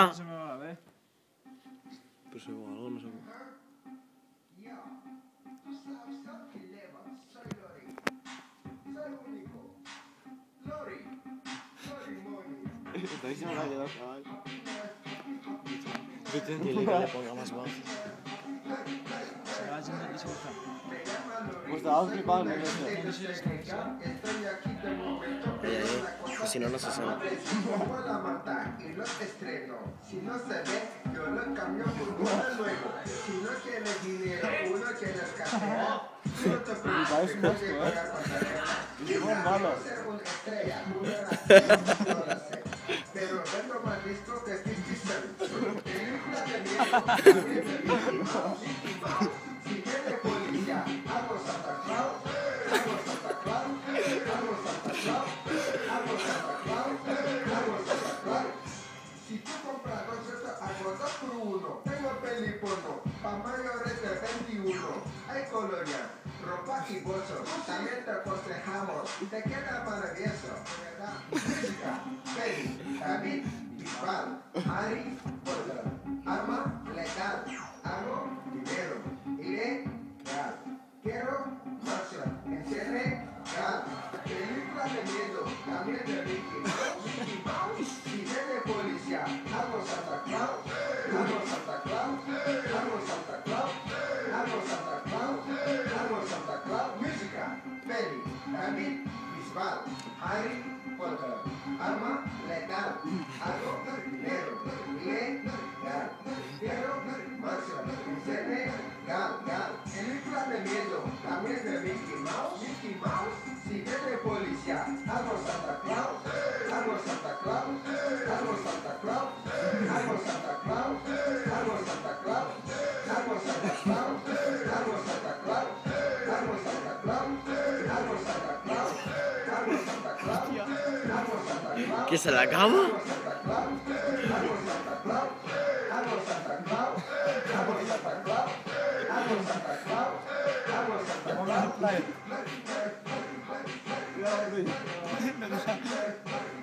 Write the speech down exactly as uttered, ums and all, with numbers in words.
va. No se me va a ver. Pero se va algo, no se va. Está diciendo la quedó, chaval. Dile que le ponga más voz. Se va yendo y se va. Pues estaba flipando en eso. No sé si es que sea. Eh, pues si no, no se sabe. Pongo la mata y lo estreno. Si no se ve, yo lo cambio por uno nuevo. Si no quieres dinero, uno quieres café. No te preocupes, no te pagas pasajero. Es muy malo. Ser una estrella, una no lo sé. Pero vendo más disco que fifty cent. Película de miedo, también de Mickey Mouse. Si viene policía, hago Santa Claus, hago Santa Claus, hago Santa Claus, hago Santa Claus, hago Santa Claus. Si tú compras dos, esto hago dos por uno. Tengo peliporno, pa' mayores de veintiuno. Hay colonia, ropa y bolsos. También te aconsejamos, te queda maravilloso. ¿Verdad? Música, peli, David, Bisbal, Harry Potter. Arma legal, hago dinero. Iré, gal. Quiero marcha, encierre, gal. Película de miedo, también de Mickey Mouse. Mickey Mouse. Si viene policía, hago Santa Claus, hago Santa Claus, hago Santa Claus, hago Santa Claus, hago Santa Claus. Música, peli, David, Bisbal, Harry Potter. Arma legal, hago dinero. Iré, gal. Quiero marcha, encierre, gal, gal. Película de miedo, también de Mickey Mouse. Mickey Mouse. Si viene policía, hago Santa Claus, hago Santa Claus, hago Santa Claus, hago Santa Claus, hago Santa Claus, hago Santa Claus, hago Santa Claus, hago Santa Claus, hago Santa Claus, hago Santa Claus, hago Santa Claus. ¿Que se la acaba? Hago Santa Claus, hago Santa Claus, hago Santa Claus, hago Santa Claus, hago Santa Claus, hago Santa Claus. Cuidado, Luis.